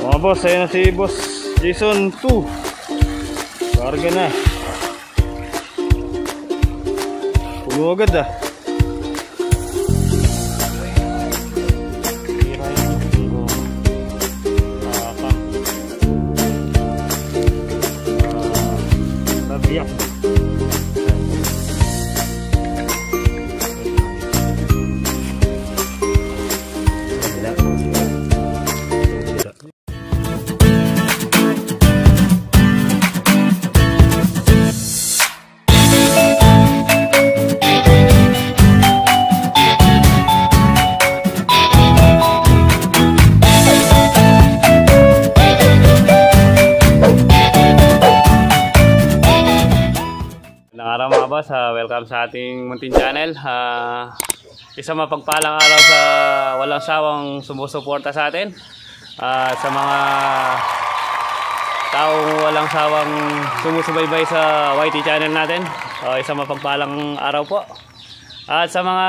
Mga boss, ayun na si Boss Jason 2. Karga na. Puno agad ah. Tabiyak. Araw mga boss, welcome sa ating munting channel. Isang mapagpalang araw sa walang sawang sumusuporta sa atin. Sa mga taong walang sawang sumusubaybay sa YT channel natin, isang mapagpalang araw po. At sa mga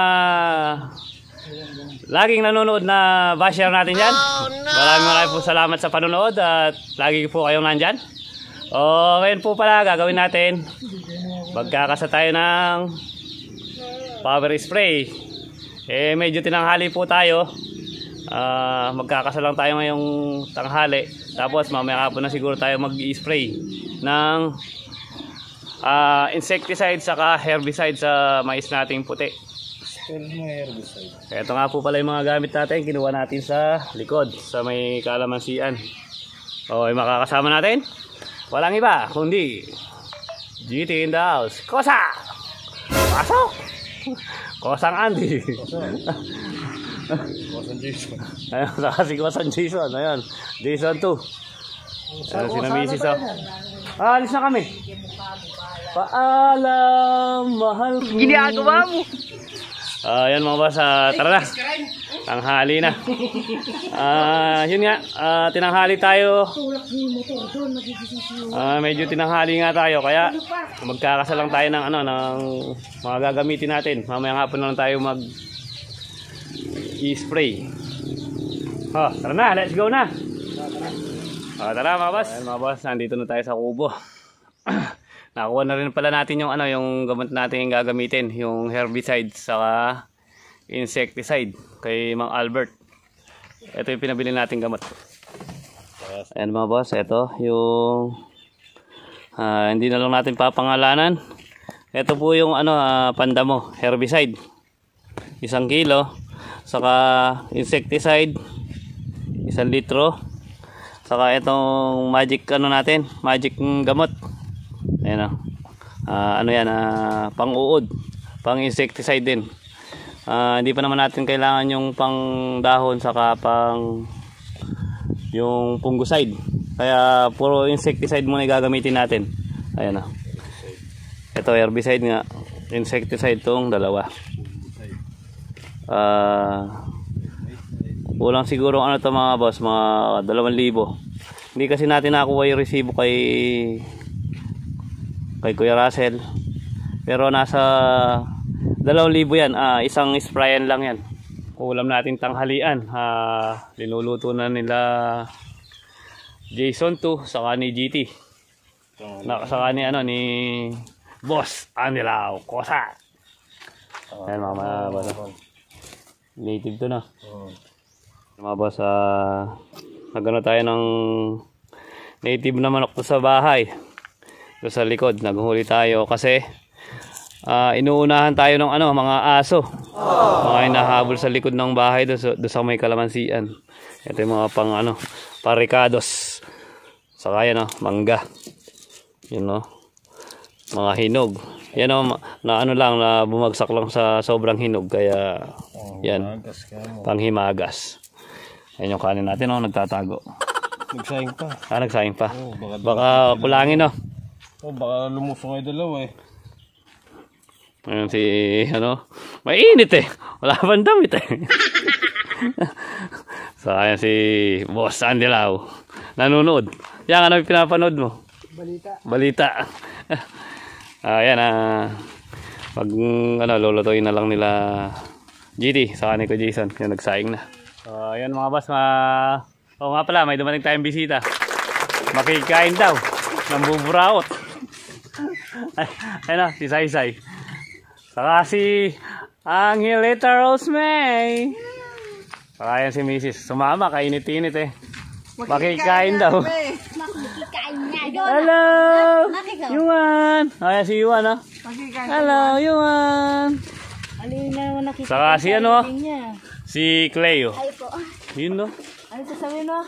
laging nanonood na basher natin dyan, maraming po salamat sa panonood at lagi po kayong nandyan. Ngayon po pala gagawin natin, magkakasa tayo ng power spray. Medyo tinanghali po tayo. Magkakasa lang tayo ngayong tanghali. Tapos mamaya hapon na siguro tayo mag-i-spray ng insecticide saka herbicide sa mais nating puti. Ito nga po pala yung mga gamit natin. Kinuha natin sa likod, sa may kalamansian. Makakasama natin, walang iba kundi GT in the house. Kosa! Pasok! Kosang Andy. Kosang Jason. Ayun, kasi Kosang Jason. Ayun, Jason 2. Ayun, sinamisis oh. Alis na kami. Paalam, mahal ko. Ginagawa mo. Ayan mga boss, tara na. Tanghali na. Yun nga, tinanghali tayo. Medyo tinanghali nga tayo, kaya magkakasa lang tayo ng ng mga gagamitin natin. Mamaya hapon na lang tayo mag-i-spray. Tara na, let's go na. Tara mga boss. Ayan mga boss, nandito na tayo sa kubo. Nakuha na rin pala natin yung yung gamot natin yung gagamitin, yung herbicide saka insecticide kay Mang Albert. Ito yung pinabili natin gamot. Ayan mga boss, ito yung hindi na lang natin papangalanan. Ito po yung Pandamo herbicide, 1 kilo, saka insecticide 1 litro, saka itong magic natin, magic gamot. Ayan yan, pang-uod, pang-insecticide din. Hindi pa naman natin kailangan yung pang dahon saka pang yung fungicide. Kaya puro insecticide muna gagamitin natin. Ayan ito herbicide nga, insecticide tong dalawa. Kulang siguro to mga boss, mga 2,000. Hindi kasi natin nakuha yung resibo kay Kuya Russell, pero nasa 2,000 yan. Isang sprayan lang yan. Ulam natin tanghalian, linuluto na nila Jason 2 saka ni GT, saka ni ni Boss Anilao Kosa. Ayan mga boss, native to na. Mga boss, nagano tayo ng native na manok to sa bahay. Sa likod naghuli tayo kasi inuunahan tayo ng mga aso, mga hinahabol sa likod ng bahay doon sa may kalamansian. Ito yung mga paricados, saka yan mangga, mga hinog yan na lang, na bumagsak lang sa sobrang hinog, kaya yan panghimagas. Yan yung kanin natin nagtatago. Nagsayang pa. Nagsayang pa. Baka kulangin baka lumusong ay dalawa eh. Ayan si mainit wala pang damit So ayan si Boss Anilao nanonood. Yan yung pinapanood mo? Balita. Ayan pag lulutuin na lang nila GT sa kanil ko Jason, yung nagsaing na. Ayan mga boss, Oo nga pala, may dumating tayong bisita. Makikain daw. Ng buburaot. Ayun na, si Saysay. Saka si Angelita Rosemay. Saka yan si Mrs. Sumama, kainit-init eh. Makikain daw. Makikain niya. Hello! Yuan! Ayan si Yuan ah. Hello, Yuan! Alin na naman nakikita. Saka si ano? Si Cleo. Ay po. Yun no? Ano sasabihin mo?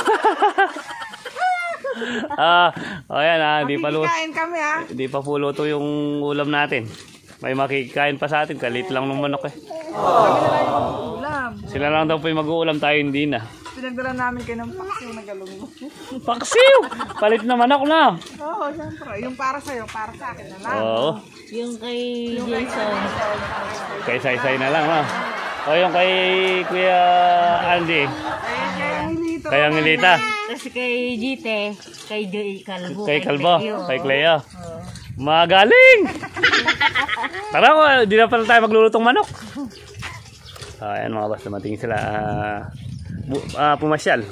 Ayan di pa luto. Kain kami ha. Hindi pa po luto yung ulam natin. May makikain pa sa atin, kalit lang ng manok eh. Kami na lang yung ulam. Sila lang daw po yung mag-uulam, tayo hindi na. Pinagdala namin kayo ng paksiw na galungo. Paksiw! Palit na manok na. Oo, siyempre. Yung para sa'yo, para sa akin na lang. Oo. Yung kay Jason. Kay Saysay na lang ha. O yung kay Kuya Andy. Kay Angelita. Tapos kay Jite. Kay Joy Calvo. Kay Calvo. Kay Cleo. Magaling! Tara ko, di na pala tayo maglulutong manok. Ayan mga boss, dumating sila. Pumasyal.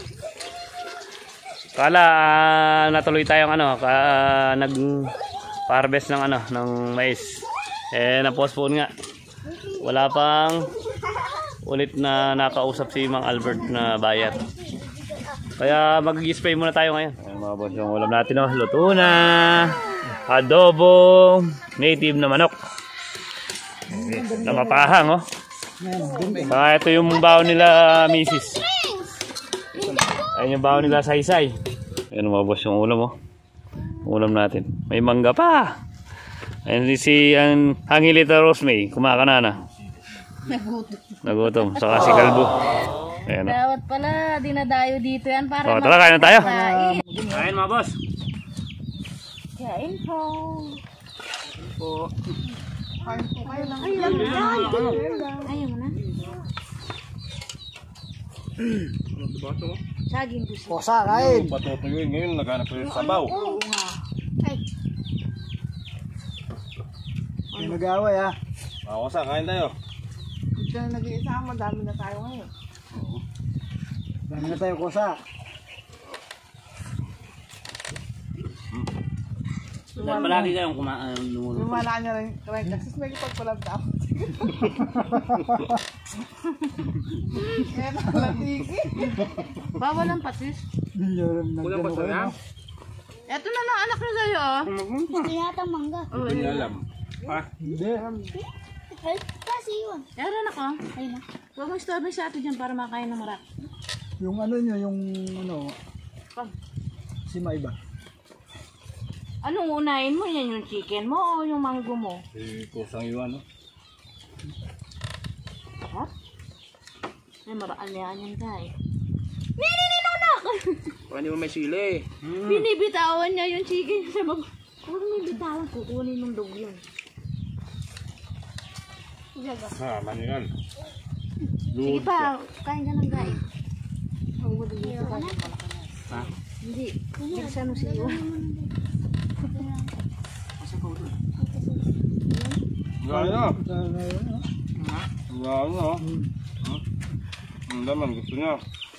Kala natuloy tayong nag-harvest ng ng mais. Na-postpone nga. Wala pang ulit na nakausap si Mang Albert na bayad. Kaya mag-spray muna tayo ngayon. Ayan mga boss, yung ulam natin luto na. Adobo native na manok. Namapahang oh. Ito yung baon nila Mrs. Ayun yung baon nila Saysay. Ayun mga boss yung ulam oh. Ulam natin. May mangga pa. Ayun si Angelita Rosemay. Kumakana na. Nagutom. Saka si Calvo. Ayun oh. Dawat pala, dinadayo dito yan para Tara, kain na tayo. Kain mga boss. Kain po. Kain po kayo lang. Ayaw mo na. Saging gusto. Kosa, kain. Patutuyuin ngayon, naghanap ko yung sabaw. Oo nga. Ay, May mag-away ha. Kosa, kain tayo. Huwag ka na nag-iisama, dami na tayo ngayon. Dami na tayo kosa. Palagi kayong kumain. Lumala niya rin kasi may pagpalag daw. Kaya nalatiki. bawal ang patis. Kulang pa sa'yo. Eto na lang anak na sa'yo oh. Gusto yata mangga. Hindi niya alam. Ha? Kasi yun. Pero anak oh. Ayun na. Huwag mong istorbo sa ato dyan para makain ng marak. Yung ano nyo, yung Pag. si Maiba. Anong unahin mo? Yan yung chicken mo o yung mango mo? Kusang iwan, no? Ha? Ay, maraan yan ka eh. Ninininonak! Baka hindi mo may sili. Binibitawan niya yung chicken sa mag... Huwag may bitawan, kukunin ng dog yun. Ha, maningan. Sige pa, kain ka ng guys. Huwag mo dito ka na. Ha? Hindi. Bilisan mo siya. Gano'n na. Gano'n na. Ang daman, gusto niya.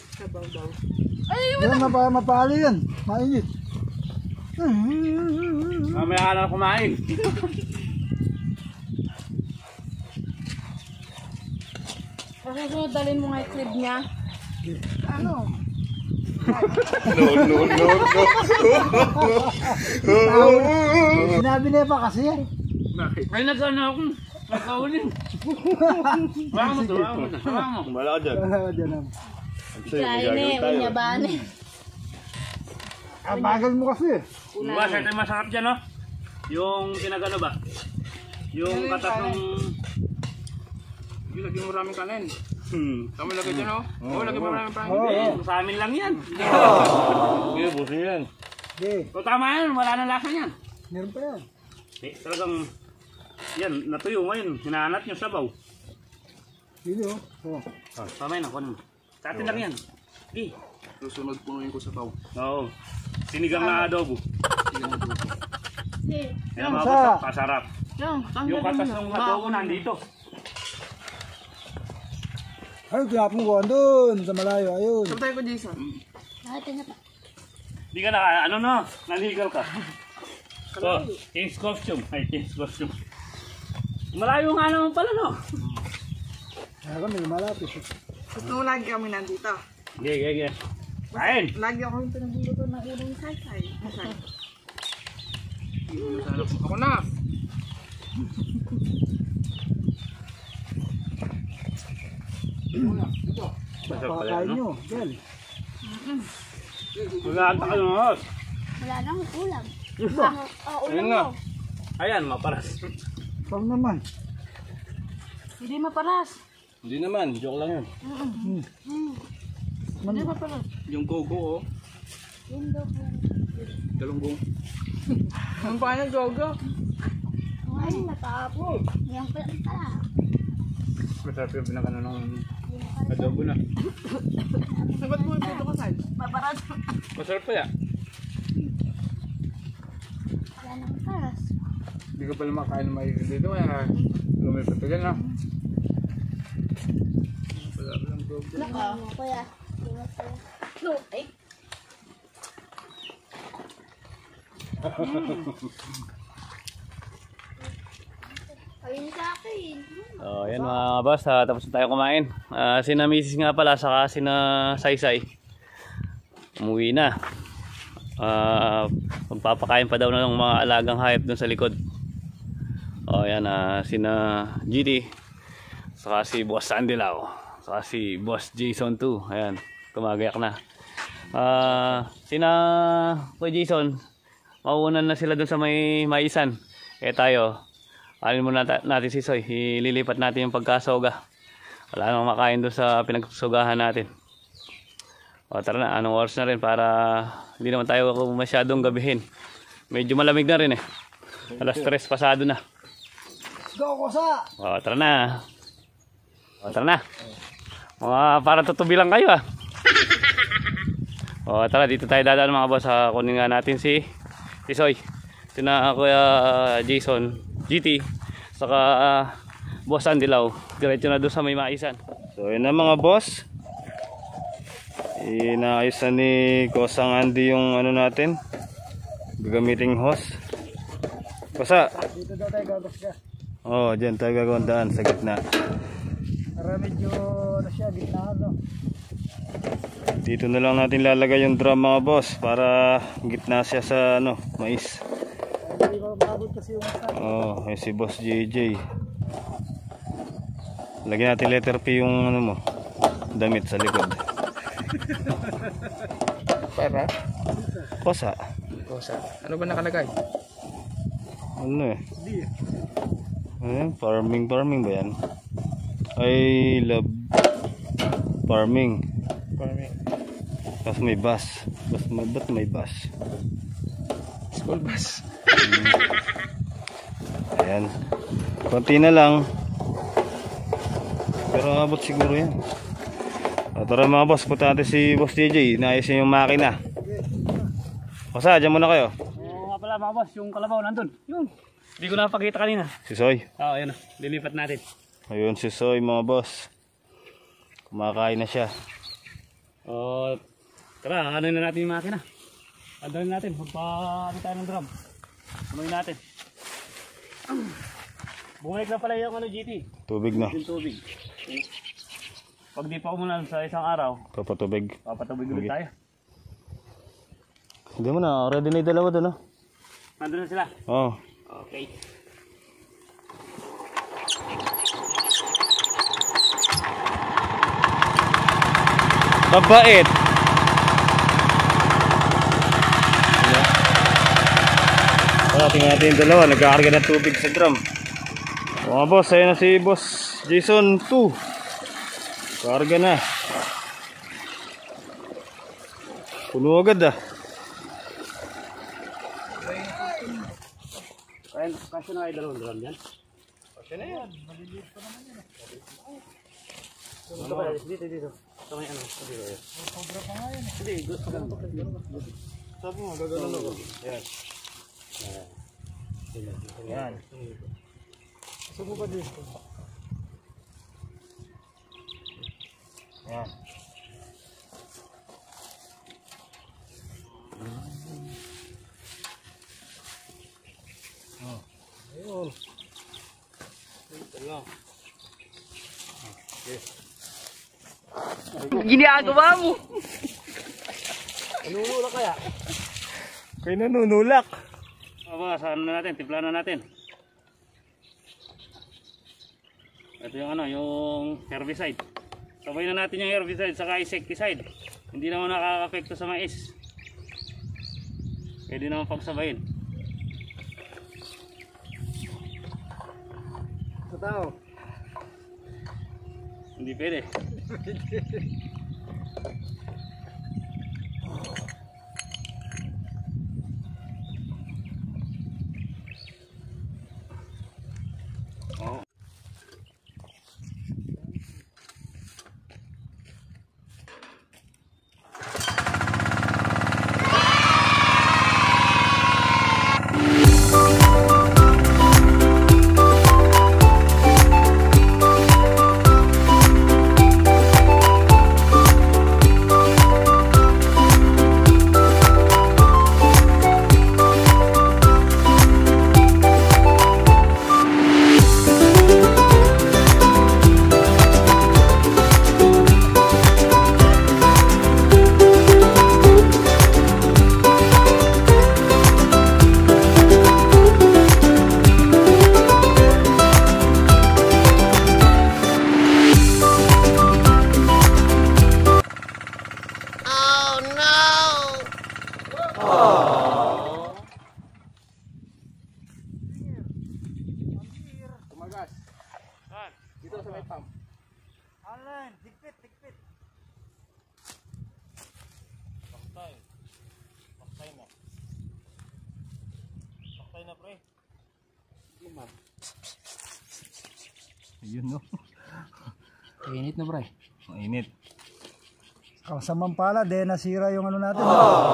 Yan, mapali yan. Mainit. Mamaya ka na kumain. Kasi dalhin mo nga yung crib niya. Ano? Sinabi niya pa kasi yan. Ay, nagkano akong nagkaunin. Baka mo to, baka mo. Wala ka dyan. Diyan na. Kain eh, unyaban eh. Ang bagal mo kasi. Diba, sa ito masarap dyan, no? Yung pinagano ba? Yung katas ng... Yung lagyan mo maraming kanin. Kami lagay dyan, oh. Oo, lagyan mo maraming kanin. Hindi, sa amin lang yan. Sige, busin yan. Okay, So tama yan, wala nang lasa yan. meron pa yan. Eh, talagang... Yan, natuyo ngayon. Hinahanap yung sabaw. Hindi oh. Oh. Tama yun, ako naman. Sa atin lang yan. Eh, Susunod punuin ko sa pao. oo. Sinigang na adobo. Yan mga Sa- boss, pasarap. Yung, Yung katas ng adobo nandito. Ayun, tinapon ko doon sa malayo. Ayun. Sabay ko, Jason. Nakita niya pa. Di ka na, ano no? Naligaw ka. So, King's costume. Ay, King's costume. Malayo nga naman pala, no? Kaya kami lumalapit. Gusto mo lagi kami nandito. Gege. Kain! Lagi ako yung pinagluluto ng uling say-say. Masay. Ako na. Masarap pala, Pakakain no? nyo. Yan. Mag-aanta ka ng hos. Wala nang ulam. Ayun Ulam nga. mo. Ayan, maparas. Pang naman. Hindi maparas. Hindi naman, joke lang yun. Hindi maparas. Yung gogo, oh. Yun daw po. Galunggong. Ano pa yung gogo? Ay, natapos. Yan pala. Masarap yung pinakano ng adobo na. Ba't mo ito ko, Sai? Maparas. Masarap pa ya. Wala nang paras. Hindi ko pala makain ng maigil dito, kaya lumipat ka dyan, ha? Wala ko lang gogo. Naka. Kuya. No, ay. Ayun sa akin. So, ayan mga boss, tapos na tayo kumain. Sina Mrs. nga pala, saka sina Saysay. Umuwi na. Magpapakain pa daw na ng mga alagang hayop dun sa likod. O ayan, sina GT, saka si Boss Andilao, saka si Boss Jason 2. Ayan, kumagayak na. Sina Kuya Jason, mauunan na sila dun sa may maisan. Kaya tayo, alin muna natin si Soy, ililipat natin yung pagkasoga. Wala nang makain doon sa pinagsugahan natin. O tara na, anong oras na rin para hindi naman tayo masyadong gabihin. Medyo malamig na rin eh. Alas 3 pasado na. Go, Kosa! O tara na. O tara na. Para tutubi lang kayo ah. O tara, dito tayo dadaan mga boss. Kunin nga natin si Soy. Ito na Kuya Jason GT, saka Boss Andilao. Diretso na doon sa may maisan. So yun na mga boss, inaayos na ni Kosang Andy yung ano natin, gagamiting hose. Kosa, Dito daw tayo gagas ka. oh dyan tayo gagawandaan sa gitna. Para medyo na siya, gitnaan no. Dito na lang natin lalagay yung drum mga boss, para gitna siya sa ano, mais. Hindi ko mabot kasi yung isa. Oh, si Boss JJ. Lagyan natin letter P yung ano mo, damit sa likod. Para? Kosa. Kosa. Ano ba nakalagay? Ano eh? Hindi eh. Farming ba yan? I love farming. Farming. Tapos may bus. Ba't may bus? School bus. Ayan. Konti na lang. Pero abot siguro yan. Tara mga boss, punta natin si Boss JJ. Naayos niya yung makina. Kosa, dyan muna kayo. Oo nga pala mga boss, yung kalabaw nandun. Yun. Hindi ko napakita kanina. Si Soy. Oo, ayun na. Lilipat natin. Ayun si Soy mga boss. Kumakain na siya. Tara, ano na natin yung makina. Andalin natin. Magpa-ano tayo ng drum. Tuloy natin. Bumalik na pala yung ano GT. Tubig na. Yung tubig. Pag di pa umulan sa isang araw, papatubig ulit tayo. Hindi mo na, ready na yung dalawa doon, no? Nandun na sila? Oo. Okay. Mabait. Tingnan natin yung dalawa, nagkakarga ng tubig sa drum. Mga boss, ayun na si Boss Jason 2. Karga na. Puno agad ah. Kasya na kayo dalawang drum yan? Kasya na yan. Maliliit pa naman yan. Dito. Ito may ano. Sobra pa nga yan. Hindi, gusto ka lang. Sabi mo, gagawin ako. Yan. Yan. Gusto mo ba dito? Yan. Oh. Ayun. Ginagawa mo! Nanunulak kaya? Kaya nanunulak. Aba, saan na natin? Timpla na natin. Ito yung ano, yung herbicide. Sabay na natin yung herbicide saka insecticide. Hindi naman nakaka-apekto sa mais. Pwede naman pagsabayin. Sa tao. Hindi pwede. Oh. Tumagas. Dito sa may pump. Alan, dikpit, dikpit. Paktay. Paktay na. Paktay na, pre. Ayun, no? Init na pre. Mainit. Kasampala, de nasira yung ano natin.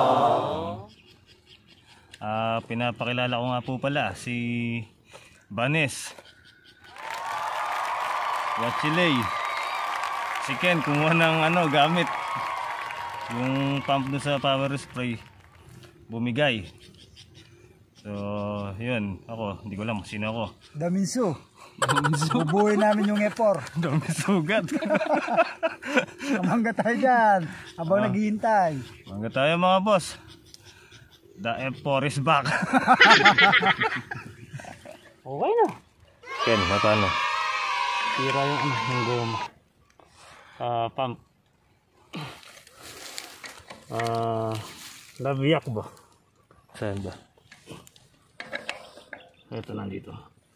Pinapakilala ko nga po pala si Banes Wachilay. Si Ken kumuha ng ano gamit. Yung pump doon sa power spray bumigay. So, yun. Ako, hindi ko alam sino ako. Daminso. Bubuhay namin yung E4. Dami sugat. Kamangga tayo dyan. Habang naghihintay. Mangga tayo mga boss. The F4 is back. Okay na. Ken, paano? Tira yung ano, yung goma. Pump. Labiyak ba? Saan ba? Ito nandito.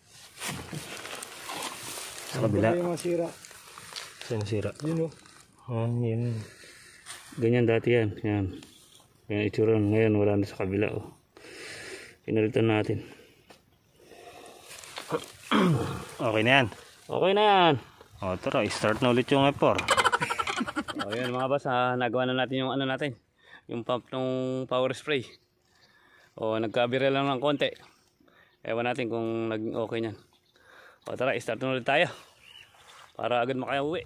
Sa kabila. Yung masira. Saan sira? Yun o. Oh, yun. Ganyan dati yan. Yan. Yan itsura. Ngayon wala na sa kabila. Oh. Pinalitan natin. Okay na yan. Okay na yan. O, tara. Start na ulit yung F4. O yan mga boss. Nagawa na natin yung ano natin. Yung pump ng power spray. O nagkabira lang ng konti. Ewan natin kung naging okay nyan. O tara. Start na ulit tayo. Para agad makauwi.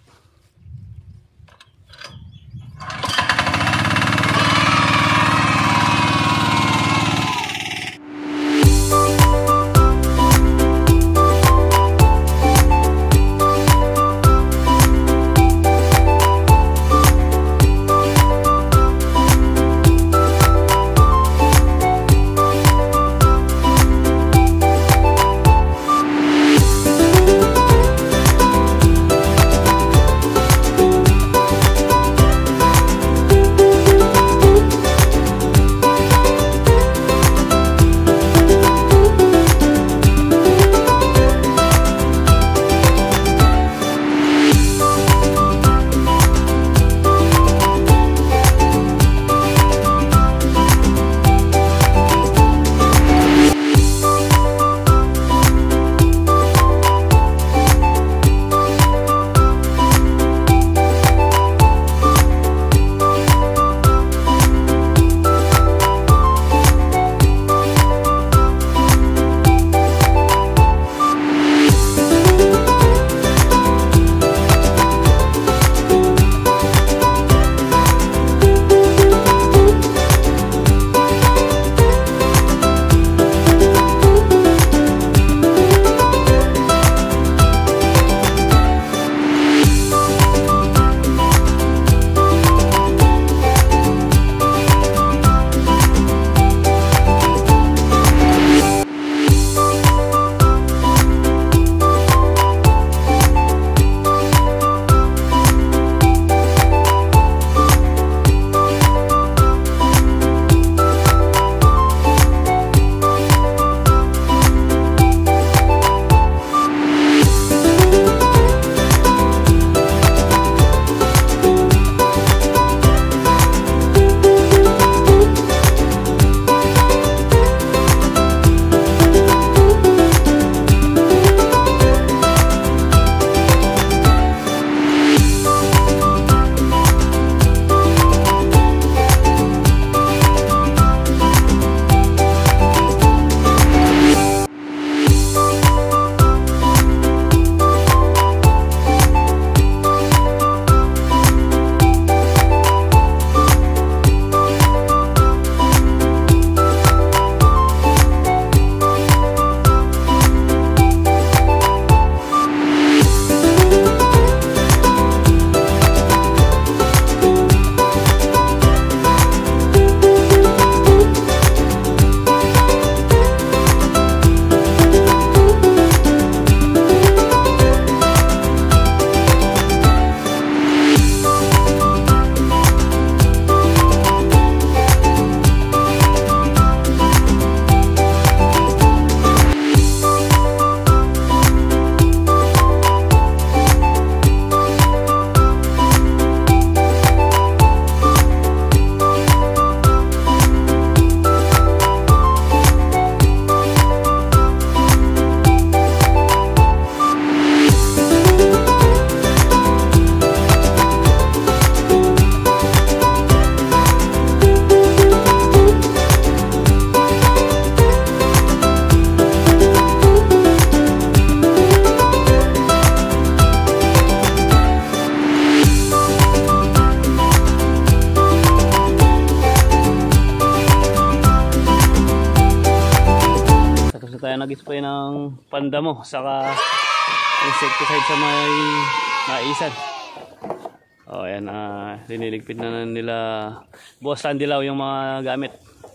tayo nag-spray ng pandamo saka insecticide sa may maisan. O yan, liniligpit na nila Boss Tandilaw yung mga gamit.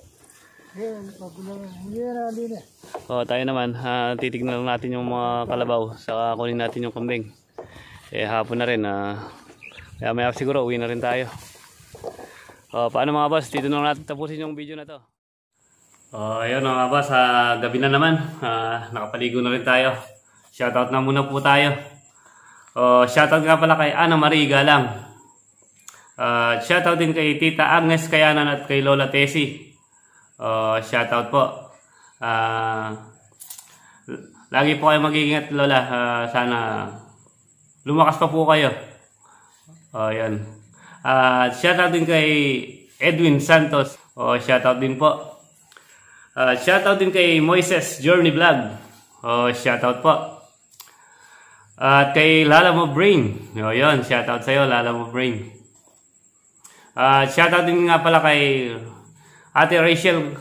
O tayo naman, titignan lang natin yung mga kalabaw saka kunin natin yung kambing. Hapon na rin, kaya may siguro uwi na rin tayo. Paano mga boss, dito na natin tapusin yung video na to. Ayun mga boss, gabi na naman, nakapaligo na rin tayo. Shoutout na muna po tayo. Shoutout nga pala kay Ana Marie Galang. Shoutout din kay Tita Agnes Kayanan at kay Lola Tessie. Shoutout po. Lagi po kayo mag-iingat Lola, sana lumakas pa po kayo. Yan. Shoutout din kay Edwin Santos. Shoutout din po. Shoutout din kay Moises Journey Vlog. Shoutout po. At kay Lala Mo Brain. Yun, shoutout sa'yo Lala Mo Brain. Shoutout din nga pala kay Ate Rachel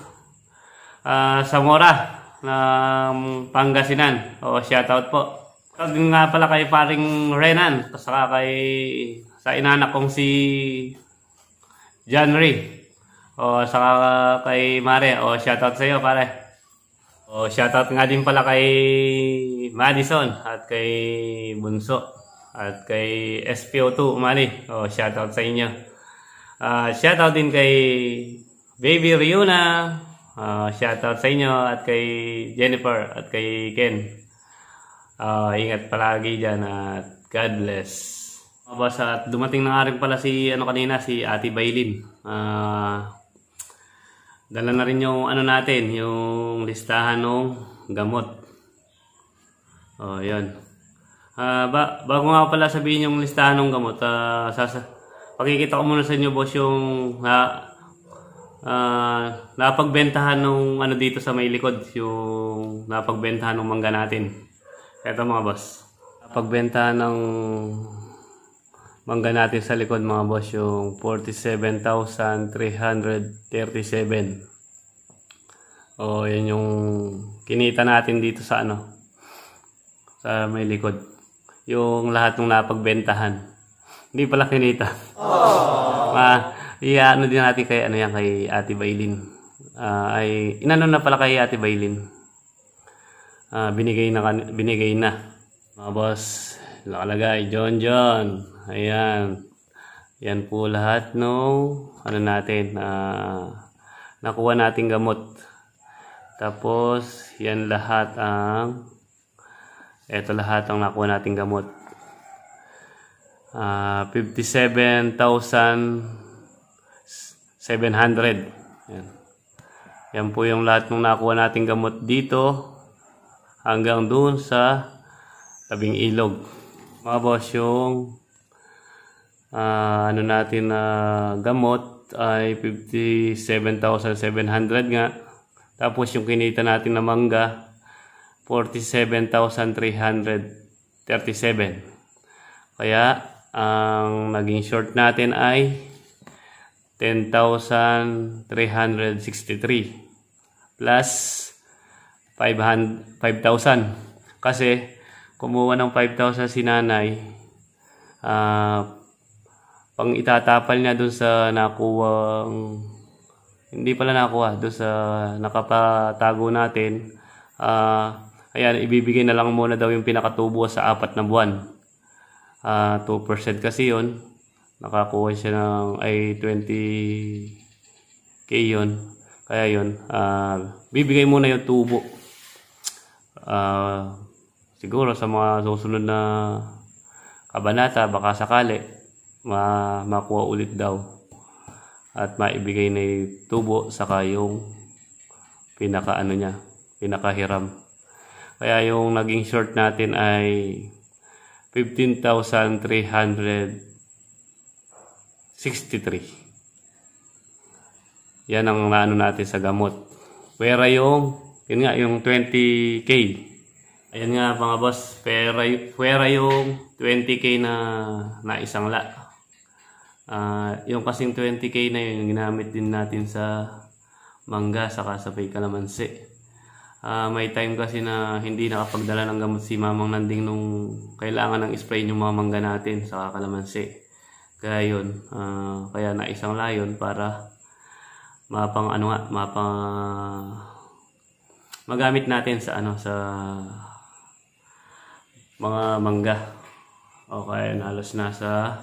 Zamora ng Pangasinan. Shoutout po. Shoutout din nga pala kay paring Renan. Saka kay sa inanak kong si John Ray. Saka kay Mare. Shoutout sa iyo pare. Shoutout nga din pala kay Madison at kay Bunso at kay SPO2 Mali. Shoutout sa inyo. Shoutout din kay Baby Riuna. Shoutout sa inyo at kay Jennifer at kay Ken. Ingat palagi dyan at God bless. Boss, at dumating na nga rin pala si kanina si Ate Bailin. Dala na rin yung natin, yung listahan ng gamot. Yan. Bago nga pala sabihin yung listahan ng gamot, pakikita ko muna sa inyo boss yung napagbentahan ng dito sa may likod, yung napagbentahan ng mangga natin. Ito mga boss. Napagbentahan ng mangga natin sa likod mga boss yung 47,337. Yan yung kinita natin dito sa sa may likod. Yung lahat ng napagbentahan. Hindi pala kinita. Din natin kay kay Ate Bailin. Inano na pala kay Ate Bailin. Binigay na. Mga boss, nakalagay John. Ayan. Yan po lahat natin nakuha nating gamot. Tapos yan lahat ito lahat ang nakuha nating gamot. 57,700. Yan po yung lahat ng nakuha nating gamot dito hanggang doon sa tabing ilog. Mga boss, yung natin gamot ay 57,700 nga. Tapos yung kinita natin na mangga 47,337. Kaya ang naging short natin ay 10,363 plus 5,000 kasi kumuha ng 5,000 si nanay. Pang itatapal niya dun sa nakuwang, hindi pala nakuha, dun sa nakapatago natin. Ayan, ibibigay na lang muna daw yung pinakatubo sa 4 na buwan. 2% kasi yun. Nakakuha siya ng 20k yun. Kaya yun, bibigay muna yung tubo. Siguro sa mga susunod na kabanata, baka sakali makuha ulit daw at maibigay na yung tubo saka yung pinakahiram. Kaya yung naging short natin ay 15,363. Yan ang natin sa gamot. Pera yung 20k. Ayan nga mga boss, pera yung 20k na isang la. Yung kasing 20k na yun, ginamit din natin sa mangga saka sa kalamansi. May time kasi na hindi nakapagdala ng gamot si Mamang Nanding nung kailangan ng spray yung mga mangga natin sa kalamansi. Kaya yun, kaya naisang layon para magamit natin sa sa mga mangga. Okay, halos nasa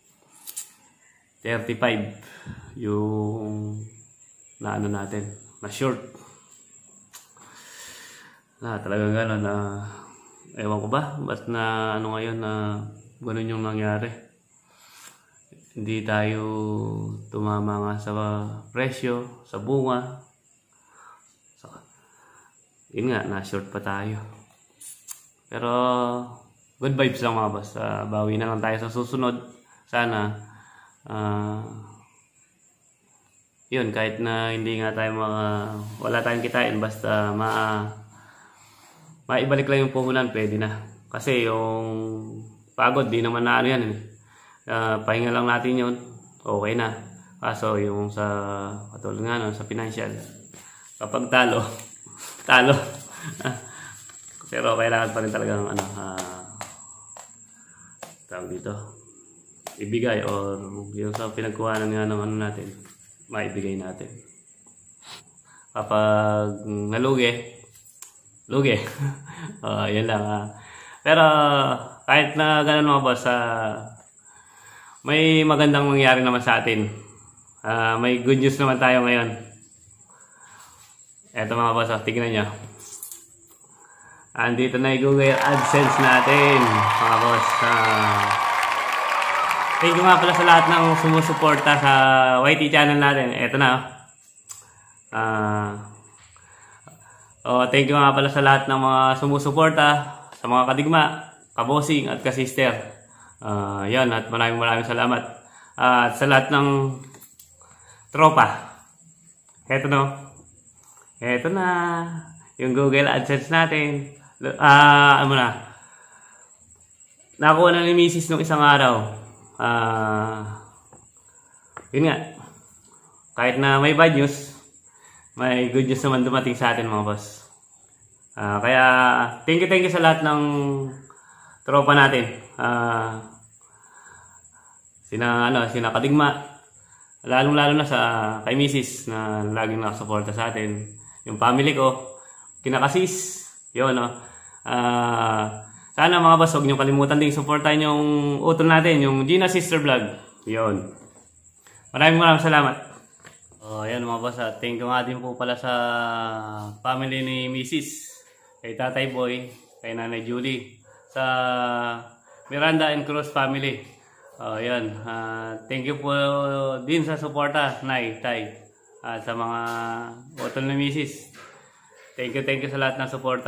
35 yung na natin, na short. Talagang gano'n ewan ko ba, ba't na ngayon na gano'n yung nangyari. Hindi tayo tumama nga sa presyo, sa bunga. Yun nga, na-short pa tayo. Pero, good vibes lang mga boss. Bawi na lang tayo sa susunod. Sana, yun, kahit na hindi nga tayo wala tayong kitain, basta maibalik lang yung puhunan, pwede na. Kasi yung pagod, di naman na yan. Pahinga lang natin yun, okay na. Kaso yung katulad nga no, sa financial, kapag talo, pero kailangan pa rin talagang tawag dito, ibigay, or yung sa pinagkuhanan nga ng natin, maibigay natin. Kapag nalugi, yan lang. Pero kahit na ganun mga boss, may magandang mangyari naman sa atin. May good news naman tayo ngayon. Eto mga boss, tignan nyo. Andito na yung Google AdSense natin, mga boss. Thank you nga pala sa lahat ng sumusuporta sa YT channel natin. Eto na. Thank you nga pala sa lahat ng mga sumusuporta, sa mga kadigma, kabosing at kasister. Yan, at maraming salamat. At sa lahat ng tropa. Eto na yung Google AdSense natin. Nakuha na ni Mrs. nung isang araw. Yun nga, kahit na may bad news, may good news naman dumating sa atin mga boss. Kaya thank you sa lahat ng tropa natin. Sina kadigma, lalong-lalo na sa kay Mrs. na laging nakasuporta sa atin. Yung family ko, kinakasis, yun sana mga boss, huwag nyo kalimutan din supportan yung utol natin, yung Gina Sister Vlog. Yun. Maraming salamat. Ayan mga boss, thank you nga din po pala sa family ni Mrs. Kay Tatay Boy, kay Nanay Julie, sa Miranda and Cruz family. Ayan, thank you po din sa suporta, Nay, Tay, at sa mga utol ni Mrs. Thank you sa lahat ng suporta.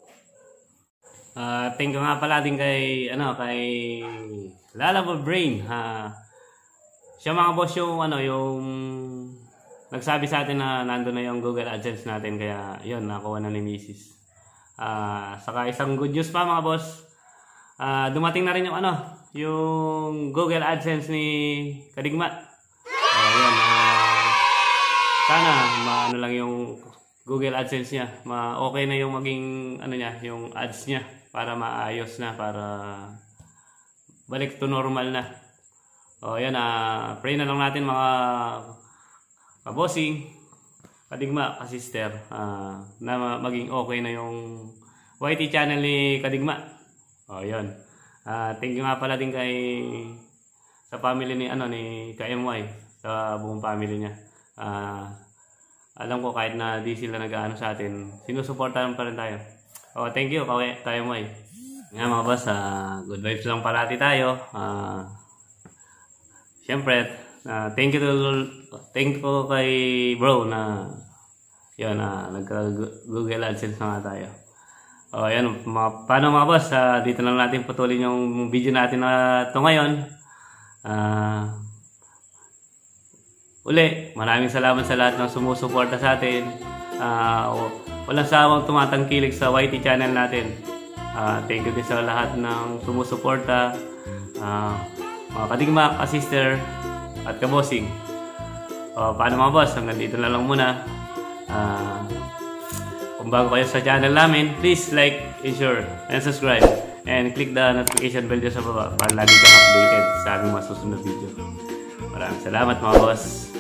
Thank you nga pala din kay Lalabo Brain. Siya mga boss yung nagsabi sa atin na nandun na yung Google AdSense natin, kaya yun, nakuha na ni Mrs. Saka isang good news pa mga boss. Dumating na rin yung Google AdSense ni Kadigma. Yun, sana lang yung Google AdSense niya, okay na yung maging yung ads niya, para maayos na, para balik to normal na. Yan, pray na lang natin mga kabosing, kadigma, kasister, na maging okay na yung YT channel ni Kadigma. Yan. Thank you nga pala din sa family ni KMY, sa buong family niya. Alam ko kahit na di sila nag-aano sa atin, sinusuportahan pa rin tayo. Thank you, KMY. Nga mga boss, good vibes lang parati tayo. Siyempre, thank you kay bro na yun, nagka-Google AdSense na nga tayo. Yan, paano mga boss, dito lang natin putulin yung video natin na ito ngayon. Uli, maraming salamat sa lahat ng sumusuporta sa atin. Walang sawang tumatangkilik sa YT channel natin. Thank you din sa lahat ng sumusuporta, mga kadigma, kasister, at kabosing. Paano mga boss, hanggang dito na lang muna. Kung Kung bago kayo sa channel namin, please like, share, and subscribe. And click the notification bell dyan sa baba para lagi kang updated sa aming mga susunod video. Maraming salamat mga boss.